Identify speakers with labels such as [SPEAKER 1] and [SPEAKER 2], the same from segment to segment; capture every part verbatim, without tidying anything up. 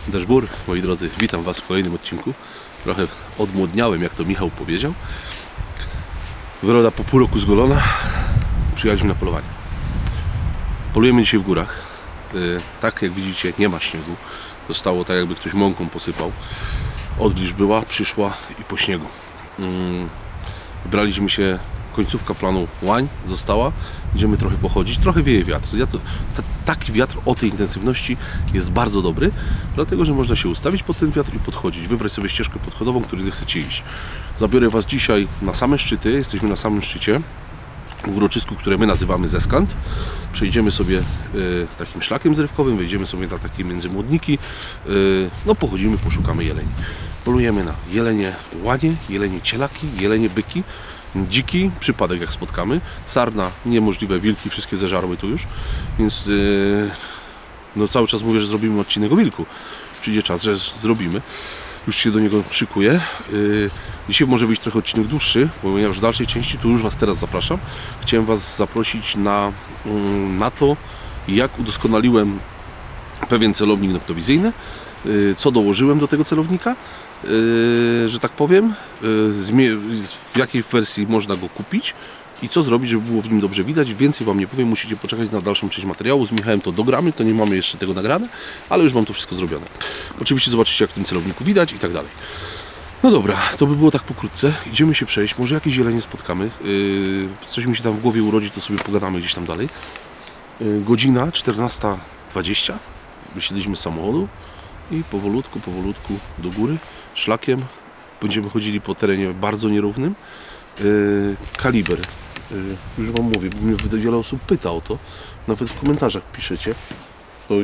[SPEAKER 1] Deszbur, moi drodzy, witam Was w kolejnym odcinku. Trochę odmłodniałem, jak to Michał powiedział. Wyroda po pół roku zgolona. Przyjechaliśmy na polowanie. Polujemy dzisiaj w górach. Tak jak widzicie, nie ma śniegu. Zostało tak, jakby ktoś mąką posypał. Odwilż była, przyszła i po śniegu. Wybraliśmy się, końcówka planu Łań została. Będziemy trochę pochodzić, trochę wieje wiatr. Taki wiatr o tej intensywności jest bardzo dobry, dlatego że można się ustawić pod ten wiatr i podchodzić, wybrać sobie ścieżkę podchodową, którą chcecie iść. Zabiorę Was dzisiaj na same szczyty, jesteśmy na samym szczycie, w uroczysku, które my nazywamy Zeskant. Przejdziemy sobie y, takim szlakiem zrywkowym, wejdziemy sobie na takie międzymłodniki, y, no pochodzimy, poszukamy jeleni. Polujemy na jelenie łanie, jelenie cielaki, jelenie byki, dziki, przypadek jak spotkamy, sarna, niemożliwe, wilki, wszystkie zeżarły tu już, więc yy, no cały czas mówię, że zrobimy odcinek o wilku. Przyjdzie czas, że zrobimy. Już się do niego szykuję. Yy, dzisiaj może wyjść trochę odcinek dłuższy, ponieważ w dalszej części, tu już Was teraz zapraszam, chciałem Was zaprosić na, yy, na to, jak udoskonaliłem pewien celownik noktowizyjny, yy, co dołożyłem do tego celownika, Yy, że tak powiem, yy, w jakiej wersji można go kupić i co zrobić, żeby było w nim dobrze widać. Więcej Wam nie powiem, musicie poczekać na dalszą część materiału. Z Michałem to dogramy, to nie mamy jeszcze tego nagrane, ale już mam to wszystko zrobione. Oczywiście zobaczycie, jak w tym celowniku widać i tak dalej. No dobra, to by było tak pokrótce. Idziemy się przejść, może jakieś zielenie spotkamy. Yy, coś mi się tam w głowie urodzi, to sobie pogadamy gdzieś tam dalej. Yy, godzina czternasta dwadzieścia. Wysiedliśmy z samochodu i powolutku, powolutku do góry. Szlakiem będziemy chodzili po terenie bardzo nierównym. Yy, kaliber, yy, już Wam mówię, bo mnie wiele osób pyta o to, nawet w komentarzach piszecie. Oj.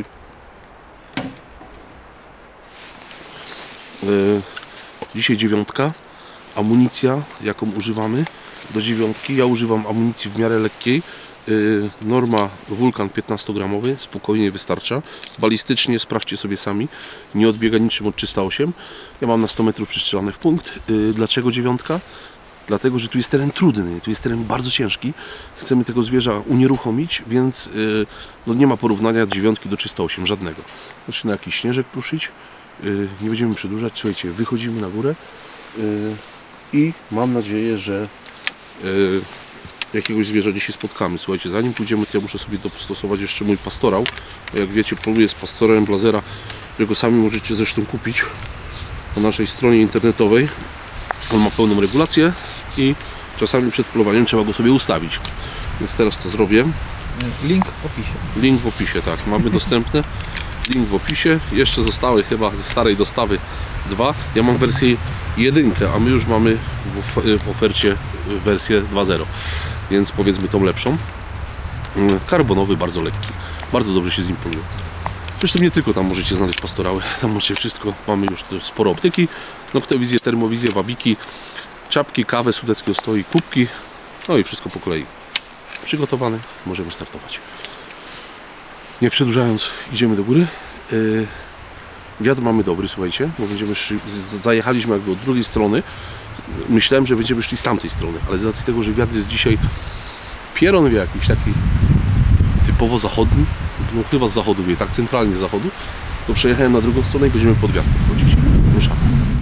[SPEAKER 1] Yy, dzisiaj dziewiątka, amunicja jaką używamy do dziewiątki, ja używam amunicji w miarę lekkiej. Yy, norma Wulkan piętnastogramowy, spokojnie wystarcza. Balistycznie sprawdźcie sobie sami, nie odbiega niczym od trzysta osiem. Ja mam na sto metrów przystrzelane w punkt. Yy, dlaczego dziewiątka? Dlatego, że tu jest teren trudny, tu jest teren bardzo ciężki. Chcemy tego zwierza unieruchomić, więc yy, no nie ma porównania dziewiątki do trzysta osiem, żadnego. Zaczyna jakiś śnieżek pruszyć. Yy, nie będziemy przedłużać, słuchajcie, wychodzimy na górę yy, i mam nadzieję, że yy, jakiegoś zwierza dzisiaj spotkamy. Słuchajcie, zanim pójdziemy, to ja muszę sobie dostosować jeszcze mój pastorał. Jak wiecie, poluję z pastorem Blazera, którego sami możecie zresztą kupić na naszej stronie internetowej. On ma pełną regulację i czasami przed polowaniem trzeba go sobie ustawić. Więc teraz to zrobię.
[SPEAKER 2] Link w opisie.
[SPEAKER 1] Link w opisie, tak. Mamy dostępne. Link w opisie. Jeszcze zostały chyba ze starej dostawy dwa. Ja mam wersję jedynkę, a my już mamy w ofercie wersję dwa zero. Więc powiedzmy tą lepszą. Karbonowy, bardzo lekki. Bardzo dobrze się z nim poluje. Zresztą nie tylko tam możecie znaleźć pastorały. Tam możecie wszystko. Mamy już sporo optyki. Noktowizję, termowizję, wabiki, czapki, kawę, sudeckie ostoi, kubki. No i wszystko po kolei. Przygotowane. Możemy startować. Nie przedłużając, idziemy do góry. Yy, wiatr mamy dobry, słuchajcie, bo będziemy szli, zajechaliśmy jakby od drugiej strony. Myślałem, że będziemy szli z tamtej strony, ale z racji tego, że wiatr jest dzisiaj pieron wie jakiś taki typowo zachodni, no chyba z zachodu wie, tak centralnie z zachodu, to przejechałem na drugą stronę i będziemy pod wiatr podchodzić. Ruszamy.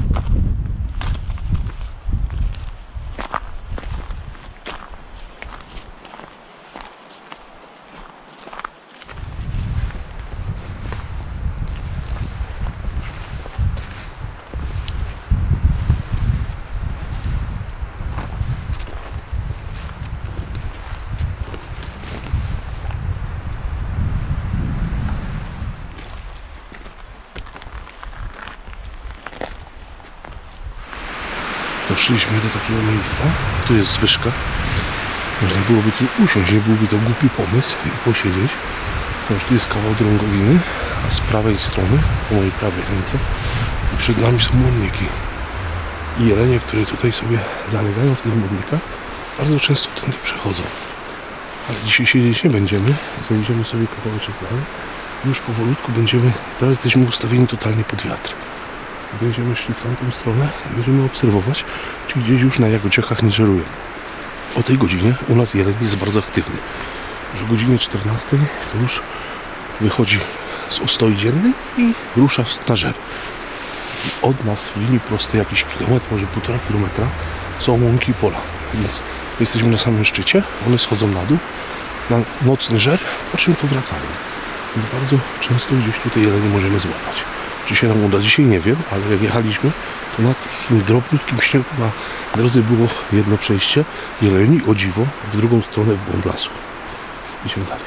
[SPEAKER 1] Doszliśmy do takiego miejsca, tu jest zwyżka. Można byłoby tu usiąść, nie byłby to głupi pomysł i posiedzieć. Już tu jest kawał drągowiny, a z prawej strony, po mojej prawej ręce, przed nami są młodniki. I jelenie, które tutaj sobie zalegają w tych młodnikach, bardzo często tędy przechodzą. Ale dzisiaj siedzieć nie będziemy, zejdziemy sobie kawałeczek dalej. Już powolutku będziemy, teraz jesteśmy ustawieni totalnie pod wiatr. Będziemy szli w tamtą stronę i będziemy obserwować, czy gdzieś już na jagodziechach nie żerują. O tej godzinie u nas jeleń jest bardzo aktywny. Już o godzinie czternastej to już wychodzi z ustoi dziennej i rusza na żer. I od nas w linii prostej jakiś kilometr, może półtora kilometra są łąki i pola. Więc jesteśmy na samym szczycie, one schodzą na dół, na nocny żer, po czym powracają. Więc bardzo często gdzieś tutaj jelenie możemy złapać. Czy się nam uda dzisiaj, nie wiem, ale jak jechaliśmy, to na takim drobniutkim śniegu na drodze było jedno przejście jeleni, o dziwo, w drugą stronę w głąb lasu. Idziemy dalej.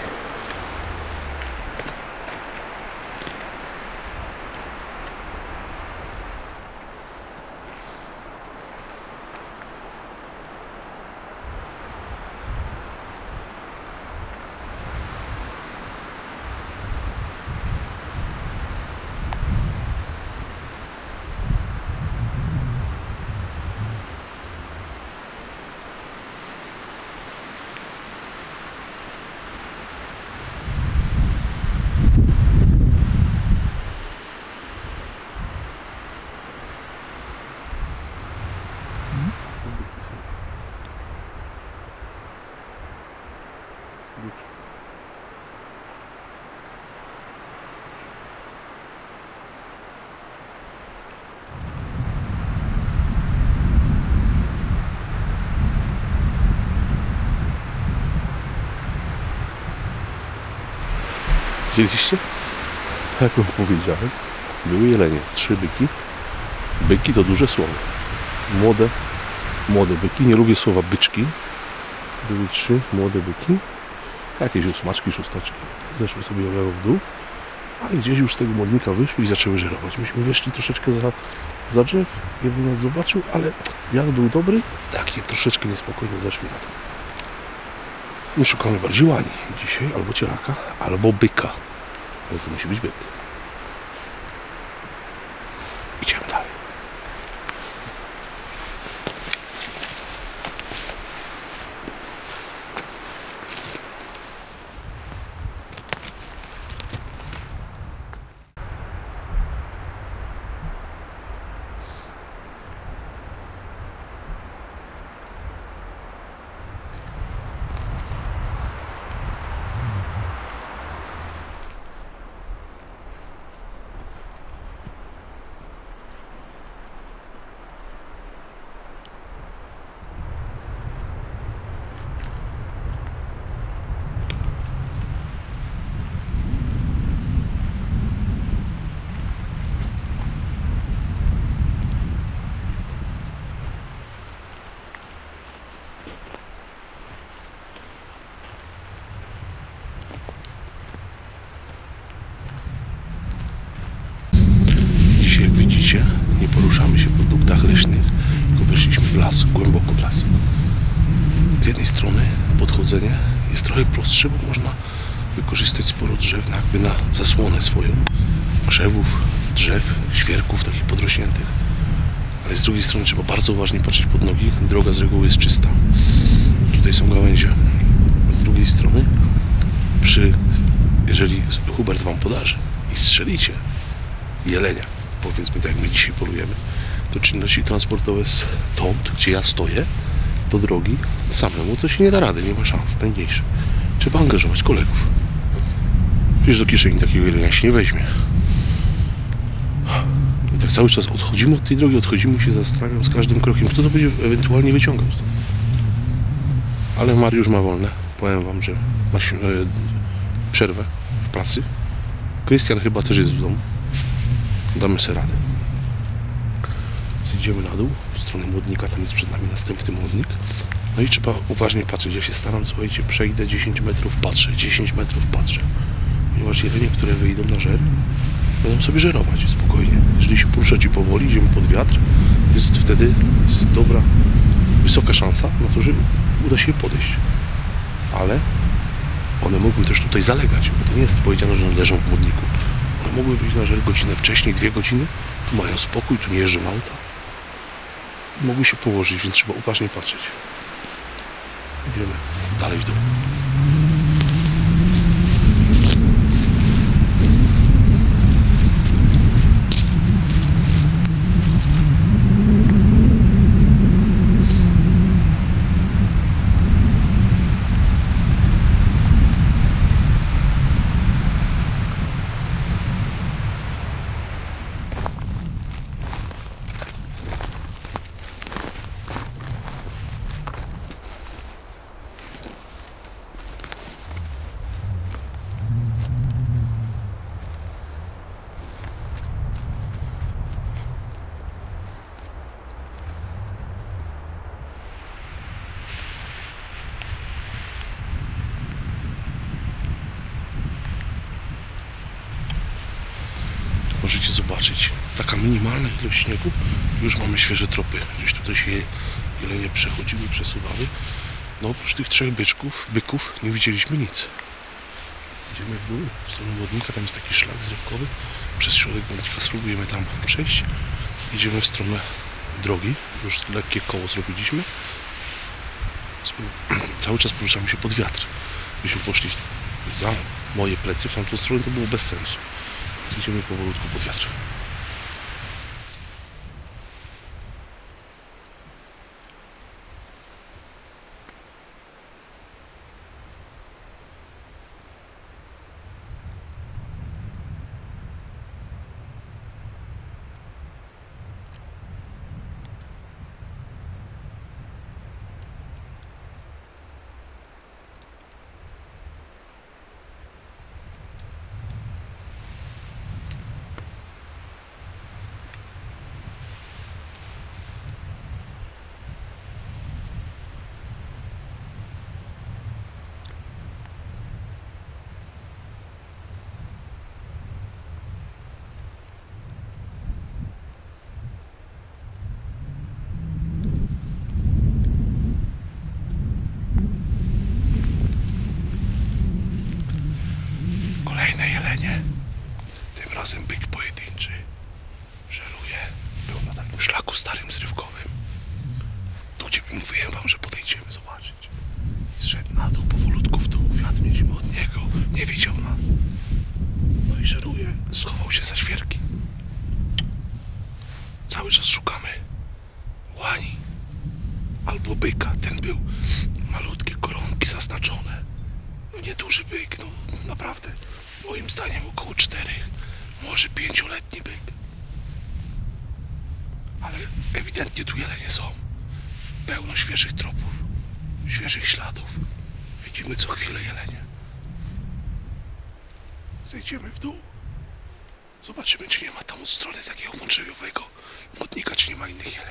[SPEAKER 1] Widzieliście? Tak jak powiedziałem, były jelenie, trzy byki. Byki to duże słowo. Młode, młode byki, nie lubię słowa byczki. Były trzy młode byki. Jakieś ósmaczki, szóstaczki. Zeszły sobie o lewo w dół. Ale gdzieś już z tego modnika wyszły i zaczęły żerować. Myśmy wyszli troszeczkę za, za drzew. Jeden nas zobaczył, ale wiatr był dobry. Takie troszeczkę niespokojnie zeszły na to. My szukamy bardziej łani dzisiaj, albo cielaka, albo byka. Ale to musi być byk. Idziemy dalej. Jak widzicie, nie poruszamy się po duktach leśnych, tylko weszliśmy w las, głęboko w las. Z jednej strony podchodzenie jest trochę prostsze, bo można wykorzystać sporo drzew jakby na zasłonę swoją. Krzewów, drzew, świerków takich podrośniętych. Ale z drugiej strony trzeba bardzo uważnie patrzeć pod nogi. Droga z reguły jest czysta. Tutaj są gałęzie. Z drugiej strony, przy, jeżeli Hubert wam podarzy i strzelicie jelenia, powiedzmy tak jak my dzisiaj polujemy, to czynności transportowe stąd, gdzie ja stoję, do drogi samemu to się nie da rady, nie ma szans, najmniejsze. Trzeba angażować kolegów. Przecież do kieszeni takiego jelenia się nie weźmie. I tak cały czas odchodzimy od tej drogi, odchodzimy i się zastanawiam z każdym krokiem, kto to będzie ewentualnie wyciągał stąd. Ale Mariusz ma wolne. Powiem wam, że ma e, przerwę w pracy. Krystian chyba też jest w domu. Damy sobie radę. Idziemy na dół, w stronę Młodnika, tam jest przed nami następny Młodnik. No i trzeba uważnie patrzeć. Ja się staram, słuchajcie, przejdę dziesięć metrów, patrzę, dziesięć metrów, patrzę. Ponieważ jelenie, które wyjdą na żer, będą sobie żerować spokojnie. Jeżeli się poruszacie powoli, idziemy pod wiatr, jest wtedy dobra, wysoka szansa na to, że uda się podejść. Ale one mogły też tutaj zalegać, bo to nie jest powiedziane, że one leżą w Młodniku. One mogły wyjść na żer godzinę wcześniej, dwie godziny, tu mają spokój, tu nie jeżdżą auta. Mogły się położyć, więc trzeba uważnie patrzeć. Idziemy dalej w dół. możecie zobaczyć, taka minimalna ilość śniegu, już mamy świeże tropy. Gdzieś tutaj się jelenie przechodziły, przesuwały. No oprócz tych trzech byczków, byków nie widzieliśmy nic. Idziemy w dół, w stronę Wodnika, tam jest taki szlak zrywkowy. Przez środek Wodnika spróbujemy tam przejść. Idziemy w stronę drogi, już lekkie koło zrobiliśmy. Cały czas poruszamy się pod wiatr. Gdybyśmy poszli za moje plecy w tamtą stronę, to było bez sensu. Więc idziemy powolutku pod wiatr. Kolejne jelenie. Tym razem byk pojedynczy. Żeruje. Był na takim szlaku starym zrywkowym. Tu gdzie mówiłem wam, że podejdziemy zobaczyć. Zszedł na dół powolutku w dół. Wiatr mieliśmy od niego. Nie widział nas. No i żeruje. Schował się za świerki. Cały czas szukamy łani albo byka. Ten był malutkie koronki zaznaczone. No nieduży byk, no naprawdę. Moim zdaniem około czterech, może pięcioletni byk. Ale ewidentnie tu jelenie są. Pełno świeżych tropów, świeżych śladów. Widzimy co chwilę jelenie. Zejdziemy w dół. Zobaczymy, czy nie ma tam od strony takiego mądrzewiowego Wodnika, czy nie ma innych jeleni.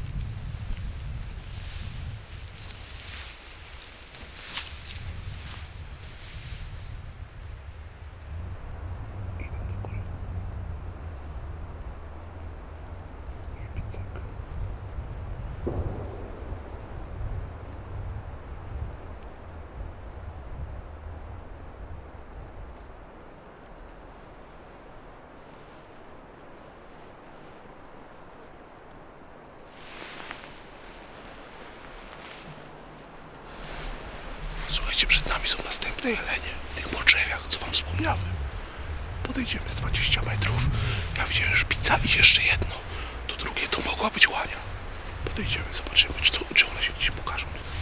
[SPEAKER 1] Słuchajcie, przed nami są następne jelenie w tych modrzewiach, co wam wspomniałem. Podejdziemy z dwadzieścia metrów. Ja widziałem szpica i jeszcze jedno. To drugie to mogła być łania. Podejdziemy, zobaczymy, czy, to, czy one się gdzieś pokażą.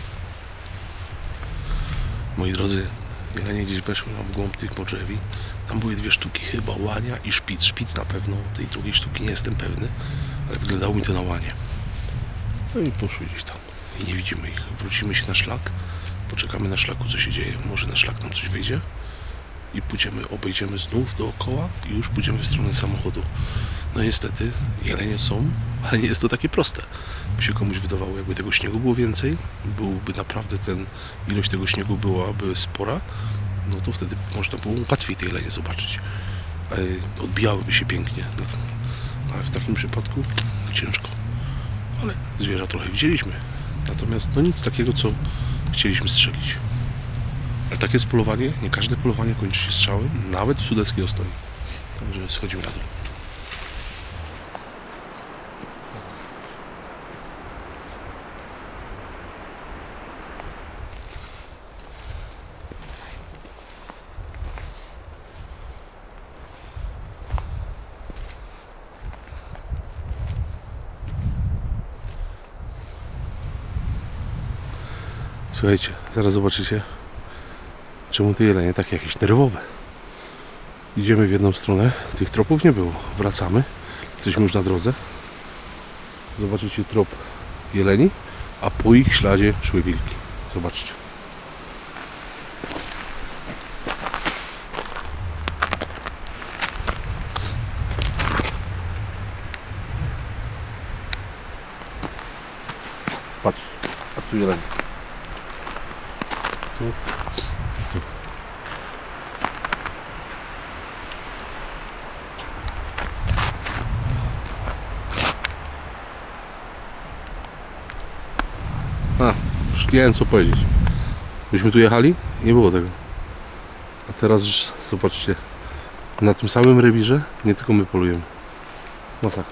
[SPEAKER 1] Moi drodzy, jelenie gdzieś weszły nam w głąb tych modrzewi. Tam były dwie sztuki chyba, łania i szpic. Szpic na pewno, tej drugiej sztuki nie jestem pewny, ale wyglądało mi to na łanie. No i poszły gdzieś tam i nie widzimy ich. Wrócimy się na szlak. Poczekamy na szlaku, co się dzieje. Może na szlak nam coś wyjdzie. I pójdziemy, obejdziemy znów dookoła i już pójdziemy w stronę samochodu. No niestety, jelenie są, ale nie jest to takie proste. By się komuś wydawało, jakby tego śniegu było więcej, byłby naprawdę ten, ilość tego śniegu byłaby spora, no to wtedy można było łatwiej te jelenie zobaczyć. Odbijałyby się pięknie. Ale w takim przypadku ciężko. Ale zwierza trochę widzieliśmy. Natomiast no nic takiego, co chcieliśmy strzelić. Ale takie jest polowanie. Nie każde polowanie kończy się strzałem, nawet w sudeckiej Ostonii. Także schodzimy na dół. Słuchajcie, zaraz zobaczycie, czemu te jelenie takie jakieś nerwowe. Idziemy w jedną stronę, tych tropów nie było. Wracamy, jesteśmy już na drodze. Zobaczycie trop jeleni, a po ich śladzie szły wilki. Zobaczcie. Patrz, a tu jeleń. Tu, tu. już nie wiem co powiedzieć. Myśmy tu jechali, nie było tego. A teraz zobaczcie, na tym samym rewirze nie tylko my polujemy. No tak.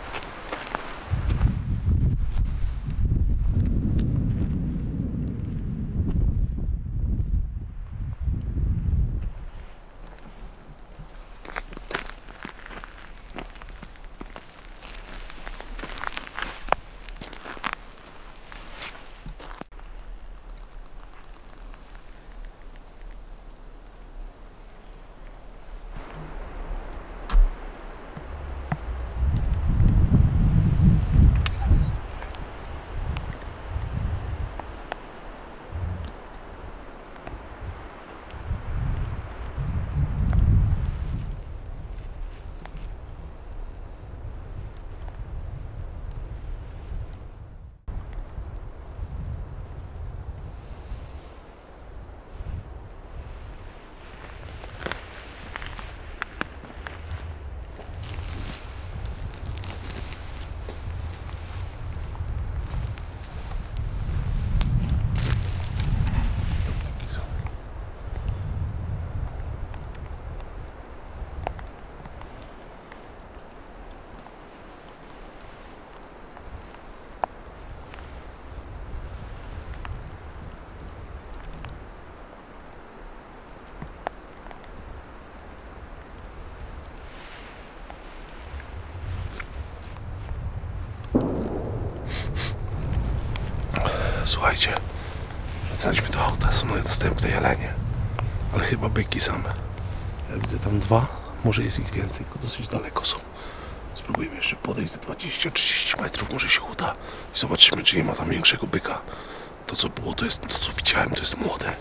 [SPEAKER 1] Słuchajcie, wracaliśmy do auta, są następne jelenie, ale chyba byki same. Ja widzę tam dwa, może jest ich więcej, tylko dosyć daleko są. Spróbujemy jeszcze podejść za dwadzieścia trzydzieści metrów, może się uda i zobaczymy, czy nie ma tam większego byka. To co było, to jest, to co widziałem, to jest młode.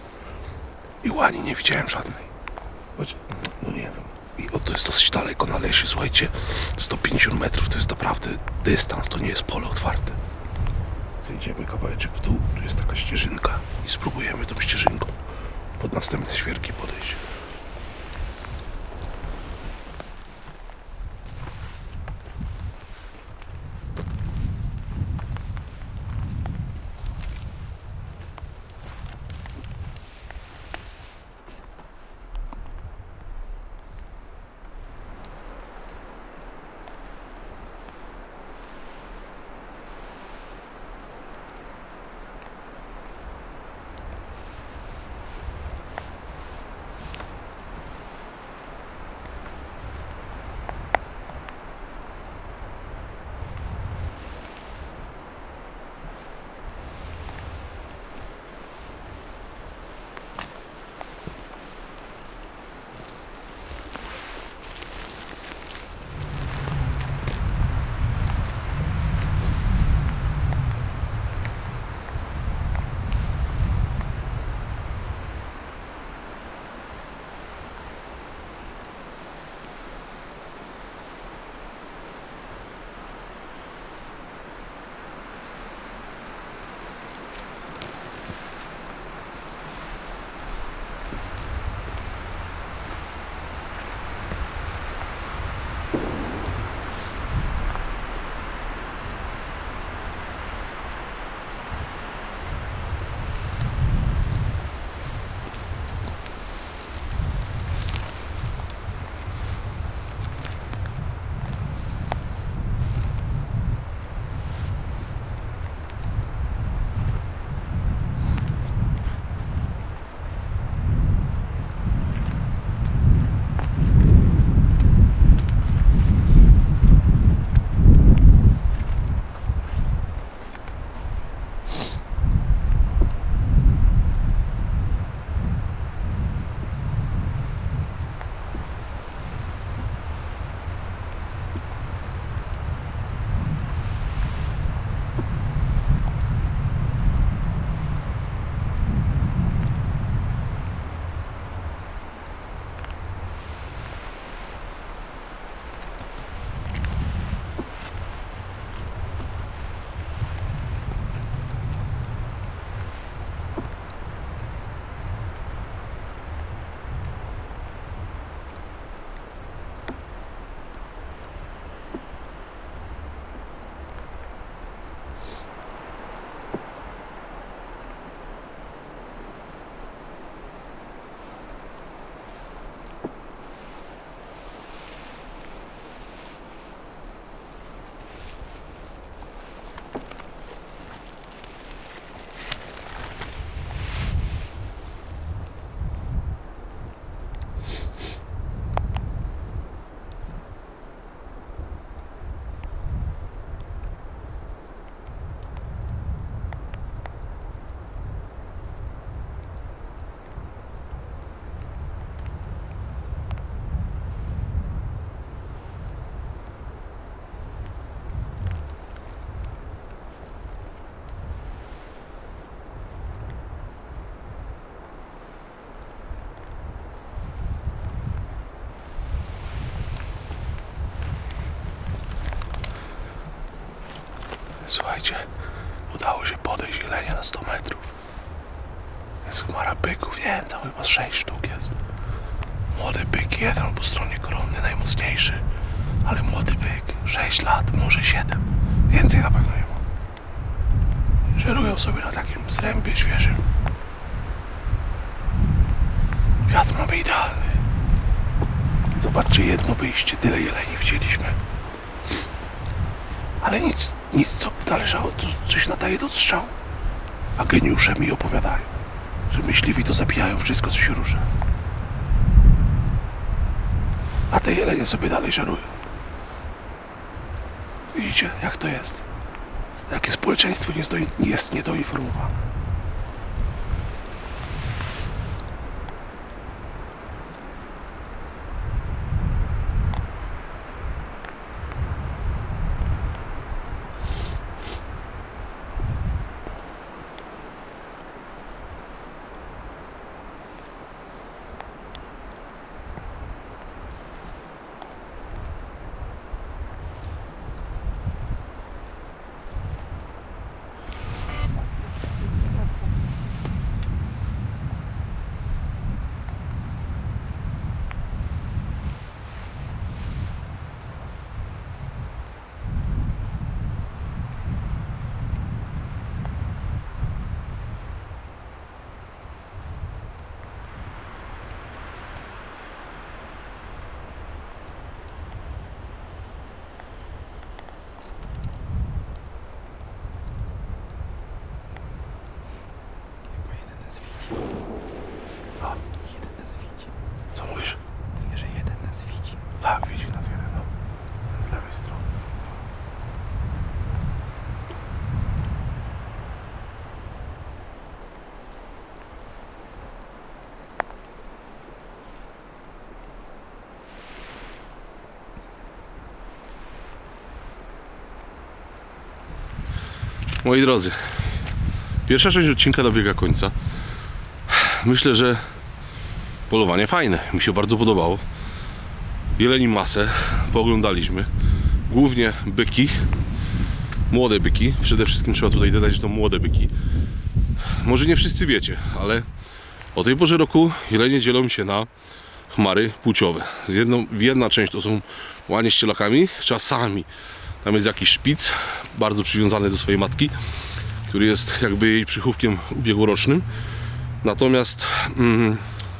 [SPEAKER 1] I łani nie widziałem żadnej. Choć, no nie wiem. I o, to jest dosyć daleko na lesie, słuchajcie, sto pięćdziesiąt metrów to jest naprawdę dystans, to nie jest pole otwarte. Zejdziemy kawałeczek w dół, tu jest taka ścieżynka i spróbujemy tą ścieżynką pod następne świerki podejść. Słuchajcie, udało się podejść jelenia na sto metrów. Jest chmara byków, nie wiem, tam chyba z sześć sztuk jest. Młody byk, jeden po stronie koronny, najmocniejszy. Ale młody byk, sześć lat, może siedem. Więcej na pewno nie ma. Żerują sobie na takim zrębie świeżym. Wiatr mamy idealny. Zobaczcie, jedno wyjście, tyle jeleni wzięliśmy. Ale nic, nic co należało, coś nadaje do strzału. A geniusze mi opowiadają, że myśliwi to zabijają wszystko, co się rusza. A te jelenie sobie dalej żerują. Widzicie, jak to jest? Jakie społeczeństwo jest, do, jest niedoinformowane. Co mówisz?
[SPEAKER 2] Że jeden nas widzi.
[SPEAKER 1] Tak, widzi nas jeden, no. Z lewej strony. Moi drodzy, pierwsza część odcinka dobiega końca. Myślę, że polowanie fajne, mi się bardzo podobało. Jeleni masę pooglądaliśmy. Głównie byki, młode byki. Przede wszystkim trzeba tutaj dodać, że to młode byki. Może nie wszyscy wiecie, ale o tej porze roku jelenie dzielą się na chmary płciowe. Jedną, jedna część to są łanie z cielakami, czasami tam jest jakiś szpic, bardzo przywiązany do swojej matki, który jest jakby jej przychówkiem ubiegłorocznym. Natomiast mm,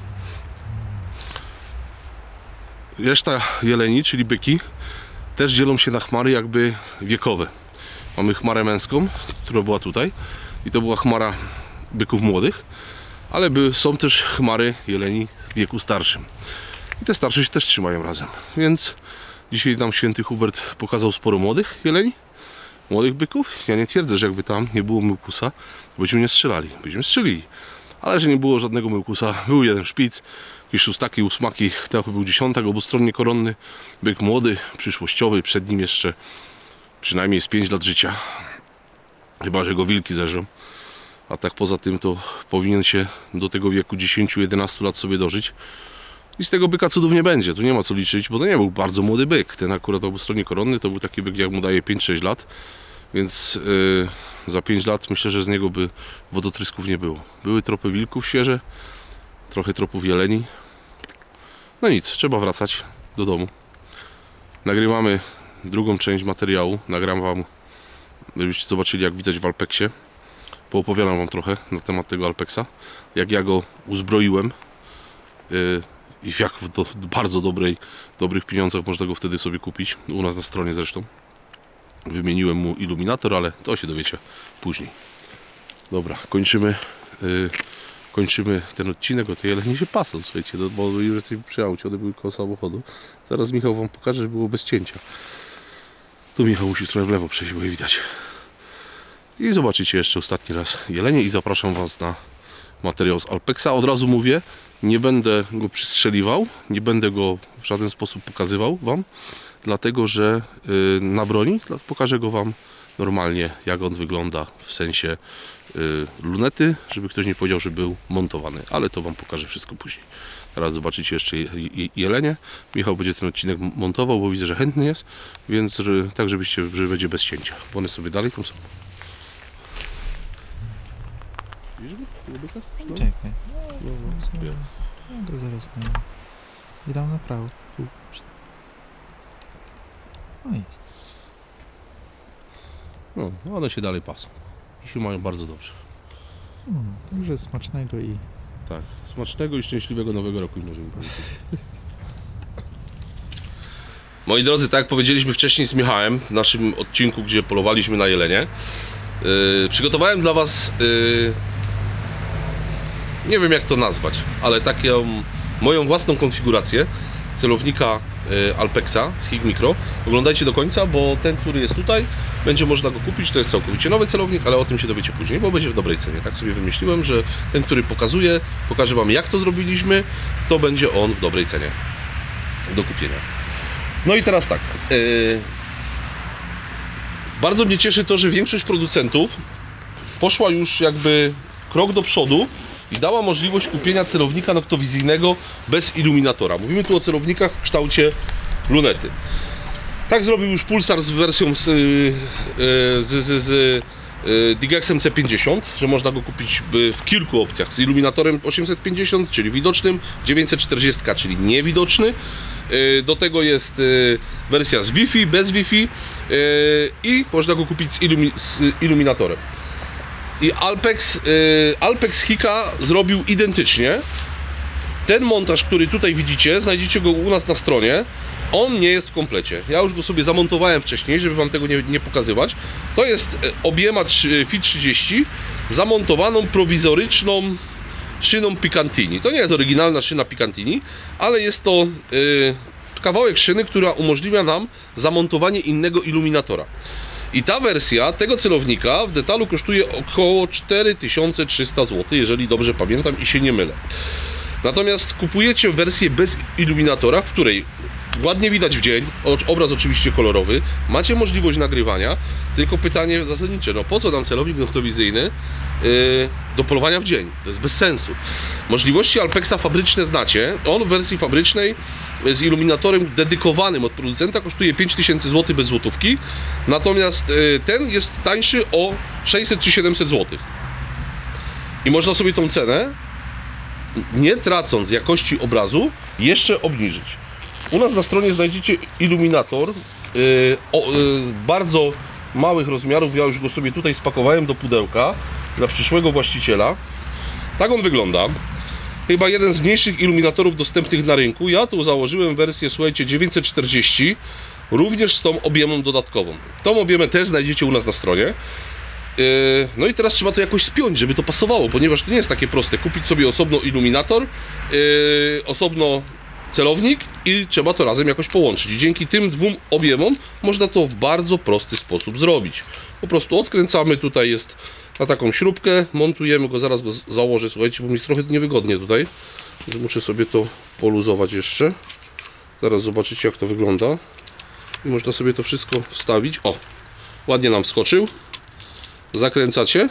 [SPEAKER 1] reszta jeleni, czyli byki, też dzielą się na chmary jakby wiekowe. Mamy chmarę męską, która była tutaj, i to była chmara byków młodych, ale by, są też chmary jeleni w wieku starszym. I te starsze się też trzymają razem. Więc dzisiaj nam święty Hubert pokazał sporo młodych jeleni, młodych byków. Ja nie twierdzę, że jakby tam nie było myłkusa, byśmy nie strzelali. Byśmy strzelili. Ale że nie było żadnego myłkusa, był jeden szpic, jakieś szóstaki, ósmaki, to był dziesiątek, obustronnie koronny, byk młody, przyszłościowy, przed nim jeszcze przynajmniej z pięć lat życia, chyba że go wilki zeżrą, a tak poza tym to powinien się do tego wieku dziesięć do jedenastu lat sobie dożyć i z tego byka cudów nie będzie, tu nie ma co liczyć, bo to nie był bardzo młody byk, ten akurat obustronnie koronny to był taki byk, jak mu daje pięć sześć lat, więc yy, za pięć lat myślę, że z niego by wodotrysków nie było. Były tropy wilków świeże, trochę tropów jeleni. No nic, trzeba wracać do domu. Nagrywamy drugą część materiału. Nagram wam, żebyście zobaczyli, jak widać w Alpeksie. Poopowiadam wam trochę na temat tego Alpeksa. Jak ja go uzbroiłem yy, i jak w do, bardzo dobrej, dobrych pieniądzach można go wtedy sobie kupić. U nas na stronie zresztą. Wymieniłem mu iluminator, ale to się dowiecie później. Dobra, kończymy yy, kończymy ten odcinek o tej jeleni się pasą, słuchajcie, no, bo już jesteśmy przy aucie, one były koło samochodu. Zaraz Michał wam pokaże, że było bez cięcia. Tu Michał musi trochę w lewo przejść, bo je widać. I zobaczycie jeszcze ostatni raz jelenie i zapraszam was na materiał z Alpeksa. Od razu mówię, nie będę go przystrzeliwał, nie będę go w żaden sposób pokazywał wam, dlatego że yy, na broni pokażę go wam normalnie, jak on wygląda w sensie yy, lunety, żeby ktoś nie powiedział, że był montowany, ale to wam pokażę wszystko później. Teraz zobaczycie jeszcze je, je, jelenie. Michał będzie ten odcinek montował, bo widzę, że chętny jest, więc tak, żebyście, że będzie bez cięcia. Bo one sobie dalej tam są. Widzisz go? No.
[SPEAKER 2] Czekaj.
[SPEAKER 1] No, no, jest.
[SPEAKER 2] No to zaraz nie. I dam na prawo. Tu. No jest.
[SPEAKER 1] No, one się dalej pasą. I się mają bardzo dobrze.
[SPEAKER 2] Mm, także smacznego i...
[SPEAKER 1] Tak, smacznego i szczęśliwego nowego roku im możemy powiedzieć. Moi drodzy, tak jak powiedzieliśmy wcześniej z Michałem w naszym odcinku, gdzie polowaliśmy na jelenie, yy, przygotowałem dla Was, yy, nie wiem jak to nazwać, ale taką moją własną konfigurację celownika yy, Alpexa z Hig Micro. Oglądajcie do końca, bo ten, który jest tutaj, będzie można go kupić. To jest całkowicie nowy celownik, ale o tym się dowiecie później, bo będzie w dobrej cenie. Tak sobie wymyśliłem, że ten, który pokazuje, pokażę Wam jak to zrobiliśmy, to będzie on w dobrej cenie do kupienia. No i teraz tak. Yy, bardzo mnie cieszy to, że większość producentów poszła już jakby krok do przodu i dała możliwość kupienia celownika noktowizyjnego bez iluminatora. Mówimy tu o celownikach w kształcie lunety. Tak zrobił już Pulsar z wersją z, yy, z, z, z yy, Digexem C pięćdziesiąt, że można go kupić w kilku opcjach. Z iluminatorem osiemset pięćdziesiąt, czyli widocznym, dziewięćset czterdzieści, czyli niewidoczny. Yy, do tego jest yy, wersja z Wi-Fi, bez Wi-Fi yy, i można go kupić z, ilumi z iluminatorem. I Alpex, yy, Alpex Hika zrobił identycznie. Ten montaż, który tutaj widzicie, znajdziecie go u nas na stronie. On nie jest w komplecie. Ja już go sobie zamontowałem wcześniej, żeby Wam tego nie, nie pokazywać. To jest objemacz F I trzydzieści zamontowaną prowizoryczną szyną Picatinny. To nie jest oryginalna szyna Picatinny, ale jest to yy, kawałek szyny, która umożliwia nam zamontowanie innego iluminatora. I ta wersja tego celownika w detalu kosztuje około cztery tysiące trzysta złotych, jeżeli dobrze pamiętam i się nie mylę. Natomiast kupujecie wersję bez iluminatora, w której ładnie widać w dzień, obraz oczywiście kolorowy, macie możliwość nagrywania, tylko pytanie zasadnicze, no po co nam celownik noktowizyjny yy, do polowania w dzień? To jest bez sensu. Możliwości Alpexa fabryczne znacie, on w wersji fabrycznej z iluminatorem dedykowanym od producenta kosztuje pięć tysięcy złotych bez złotówki, natomiast yy, ten jest tańszy o sześćset czy siedemset złotych. I można sobie tą cenę, nie tracąc jakości obrazu, jeszcze obniżyć. U nas na stronie znajdziecie iluminator yy, o, yy, bardzo małych rozmiarów. Ja już go sobie tutaj spakowałem do pudełka dla przyszłego właściciela. Tak on wygląda. Chyba jeden z mniejszych iluminatorów dostępnych na rynku. Ja tu założyłem wersję, słuchajcie, dziewięćset czterdzieści, również z tą objemą dodatkową. Tą objemę też znajdziecie u nas na stronie. Yy, no i teraz trzeba to jakoś spiąć, żeby to pasowało, ponieważ to nie jest takie proste. Kupić sobie osobno iluminator, yy, osobno celownik i trzeba to razem jakoś połączyć. I dzięki tym dwóm objemom można to w bardzo prosty sposób zrobić. Po prostu odkręcamy, tutaj jest na taką śrubkę, montujemy go, zaraz go założę, słuchajcie, bo mi jest trochę niewygodnie tutaj. Muszę sobie to poluzować jeszcze. Zaraz zobaczycie jak to wygląda. I można sobie to wszystko wstawić. O, ładnie nam wskoczył. Zakręcacie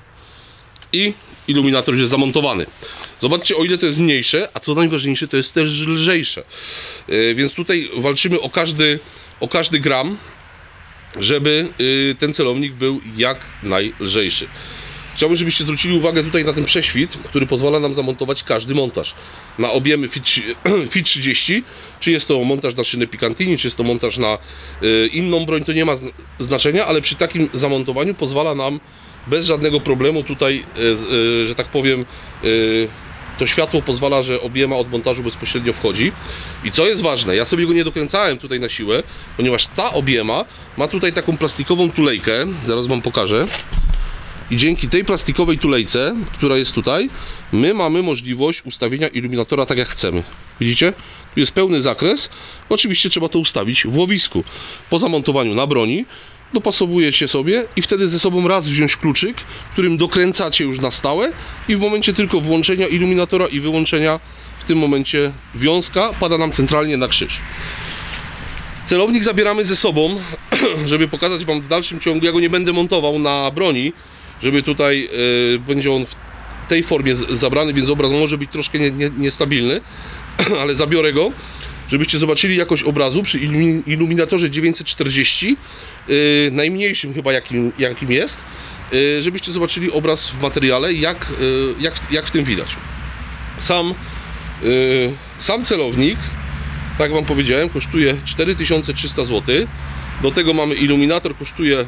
[SPEAKER 1] i iluminator już jest zamontowany. Zobaczcie, o ile to jest mniejsze, a co najważniejsze, to jest też lżejsze. Yy, więc tutaj walczymy o każdy, o każdy gram, żeby yy, ten celownik był jak najlżejszy. Chciałbym, żebyście zwrócili uwagę tutaj na ten prześwit, który pozwala nam zamontować każdy montaż. Na objemy F I trzydzieści, czy jest to montaż na szynę Picatinny, czy jest to montaż na yy, inną broń, to nie ma znaczenia, ale przy takim zamontowaniu pozwala nam bez żadnego problemu tutaj, yy, yy, że tak powiem, yy, to światło pozwala, że objema od montażu bezpośrednio wchodzi. I co jest ważne, ja sobie go nie dokręcałem tutaj na siłę, ponieważ ta objema ma tutaj taką plastikową tulejkę, zaraz Wam pokażę. I dzięki tej plastikowej tulejce, która jest tutaj, my mamy możliwość ustawienia iluminatora tak jak chcemy. Widzicie? Tu jest pełny zakres. Oczywiście trzeba to ustawić w łowisku. Po zamontowaniu na broni dopasowujecie sobie i wtedy ze sobą raz wziąć kluczyk, którym dokręcacie już na stałe i w momencie tylko włączenia iluminatora i wyłączenia, w tym momencie wiązka pada nam centralnie na krzyż. Celownik zabieramy ze sobą, żeby pokazać Wam w dalszym ciągu. Ja go nie będę montował na broni, żeby tutaj yy, będzie on w tej formie zabrany, więc obraz może być troszkę nie, nie, niestabilny, ale zabiorę go, żebyście zobaczyli jakość obrazu przy iluminatorze dziewięćset czterdzieści, yy, najmniejszym chyba jakim, jakim jest, yy, żebyście zobaczyli obraz w materiale, jak, yy, jak, jak w tym widać. Sam, yy, sam celownik, tak jak wam powiedziałem, kosztuje cztery tysiące trzysta złotych. Do tego mamy iluminator, kosztuje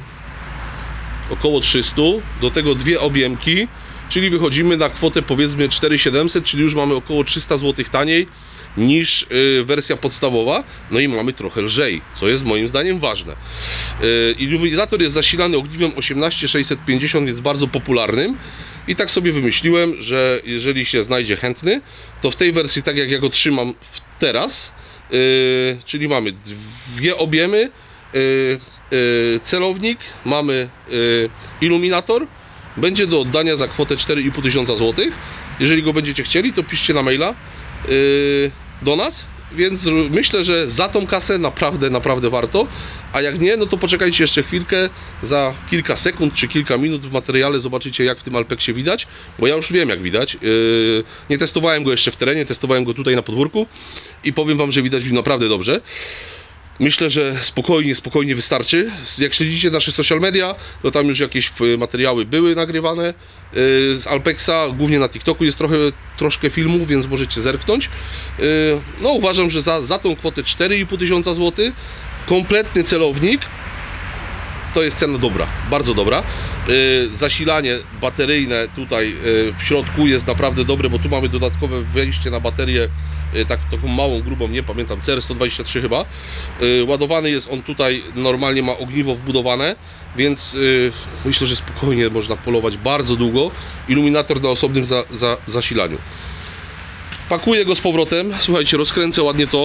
[SPEAKER 1] około trzysta, do tego dwie objemki, czyli wychodzimy na kwotę powiedzmy cztery tysiące siedemset, czyli już mamy około trzysta złotych taniej niż y, wersja podstawowa, no i mamy trochę lżej, co jest moim zdaniem ważne. Y, iluminator jest zasilany ogniwem osiemnaście sześćset pięćdziesiąt, więc bardzo popularnym i tak sobie wymyśliłem, że jeżeli się znajdzie chętny, to w tej wersji, tak jak ja go trzymam teraz, y, czyli mamy dwie objemy, y, y, celownik, mamy y, iluminator, będzie do oddania za kwotę cztery i pół tysiąca złotych. Jeżeli go będziecie chcieli, to piszcie na maila yy, do nas, więc myślę, że za tą kasę naprawdę, naprawdę warto, a jak nie, no to poczekajcie jeszcze chwilkę, za kilka sekund czy kilka minut w materiale zobaczycie, jak w tym Alpexie widać, bo ja już wiem, jak widać. Yy, nie testowałem go jeszcze w terenie, testowałem go tutaj na podwórku i powiem wam, że widać w nim naprawdę dobrze. Myślę, że spokojnie, spokojnie wystarczy. Jak śledzicie nasze social media, to tam już jakieś materiały były nagrywane z Alpexa, głównie na TikToku jest trochę, troszkę filmów, więc możecie zerknąć. No uważam, że za, za tą kwotę cztery i pół tysiąca złotych kompletny celownik to jest cena dobra, bardzo dobra. Zasilanie bateryjne tutaj w środku jest naprawdę dobre, bo tu mamy dodatkowe wejście na baterię, tak, taką małą, grubą, nie pamiętam, C R sto dwadzieścia trzy chyba. Ładowany jest on tutaj, normalnie ma ogniwo wbudowane, więc myślę, że spokojnie można polować bardzo długo. Iluminator na osobnym za, za, zasilaniu. Pakuję go z powrotem, słuchajcie, rozkręcę ładnie to,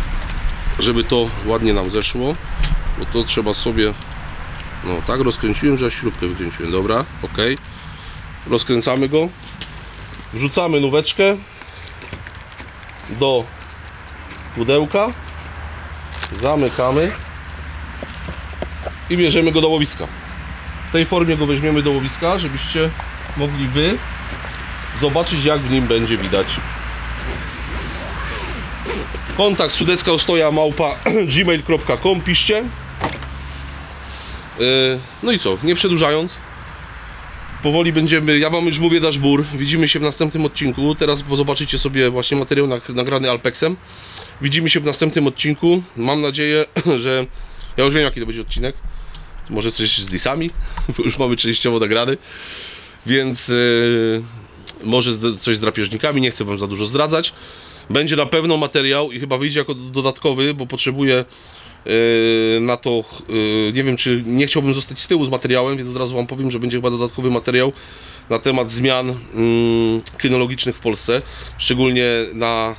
[SPEAKER 1] żeby to ładnie nam zeszło, bo to trzeba sobie... No tak, rozkręciłem, że aż śrubkę wykręciłem. Dobra, ok. Rozkręcamy go. Wrzucamy nóweczkę do pudełka. Zamykamy. I bierzemy go do łowiska. W tej formie go weźmiemy do łowiska, żebyście mogli wy zobaczyć, jak w nim będzie widać. Kontakt sudecka ostoja małpa gmail kropka com, piszcie. No i co, nie przedłużając, powoli będziemy, ja wam już mówię dashboard, widzimy się w następnym odcinku, teraz zobaczycie sobie właśnie materiał nagrany Alpexem, widzimy się w następnym odcinku, mam nadzieję, że, ja już wiem jaki to będzie odcinek, może coś z lisami, bo już mamy częściowo nagrany, więc yy, może z, coś z drapieżnikami, nie chcę wam za dużo zdradzać, będzie na pewno materiał i chyba wyjdzie jako dodatkowy, bo potrzebuję na to, nie wiem, czy nie chciałbym zostać z tyłu z materiałem, więc od razu wam powiem, że będzie chyba dodatkowy materiał na temat zmian kynologicznych w Polsce, szczególnie na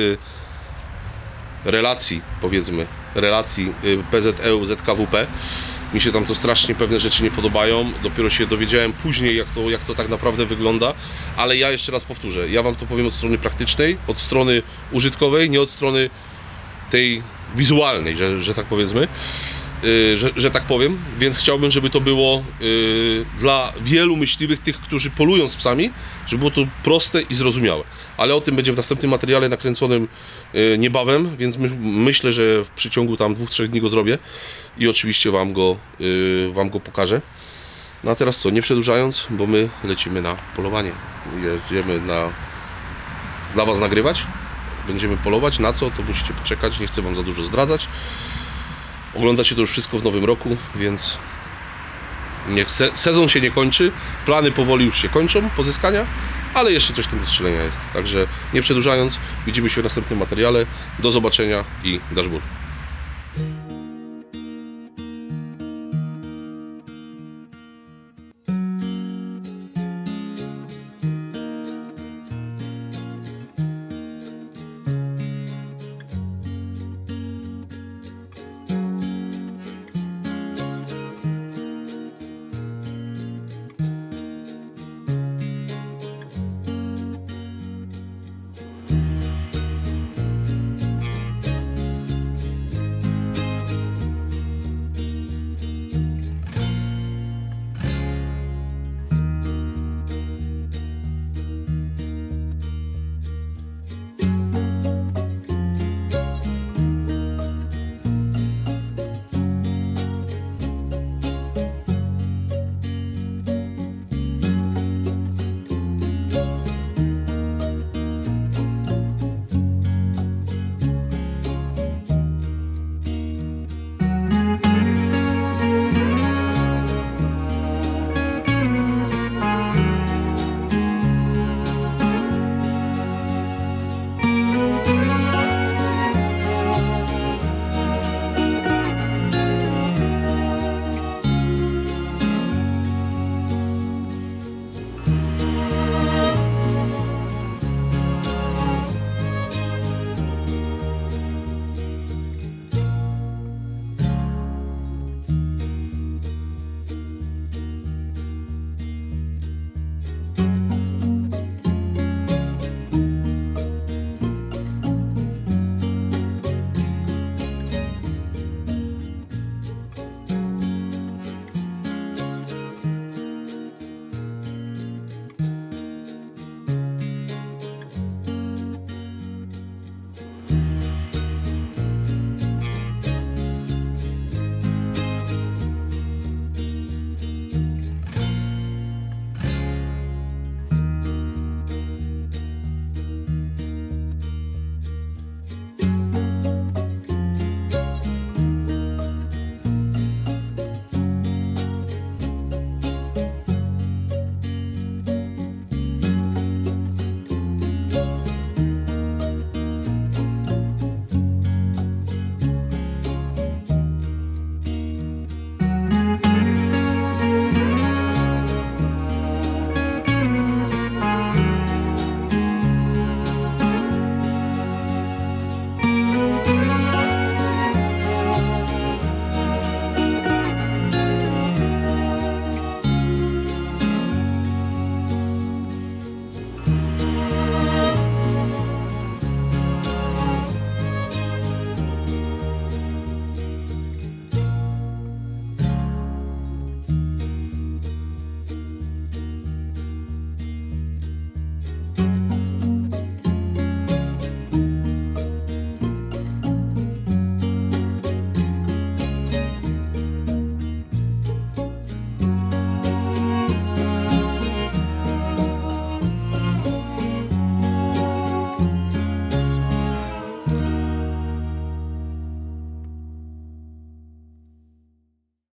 [SPEAKER 1] relacji, powiedzmy, relacji P Z E U Z K W P. Mi się tam to strasznie pewne rzeczy nie podobają, dopiero się dowiedziałem później, jak to, jak to tak naprawdę wygląda, ale ja jeszcze raz powtórzę, ja wam to powiem od strony praktycznej, od strony użytkowej, nie od strony tej wizualnej, że, że tak powiedzmy, yy, że, że tak powiem, więc chciałbym, żeby to było yy, dla wielu myśliwych, tych, którzy polują z psami, żeby było to proste i zrozumiałe, ale o tym będzie w następnym materiale nakręconym yy, niebawem, więc my, myślę, że w przeciągu tam dwóch, trzech dni go zrobię i oczywiście wam go, yy, wam go pokażę. No a teraz co, nie przedłużając, bo my lecimy na polowanie, jedziemy na, dla was nagrywać. Będziemy polować, na co, to musicie poczekać, nie chcę wam za dużo zdradzać. Oglądacie to już wszystko w nowym roku, więc niech se sezon się nie kończy, plany powoli już się kończą, pozyskania, ale jeszcze coś tam do strzelenia jest. Także nie przedłużając, widzimy się w następnym materiale. Do zobaczenia i dashboard.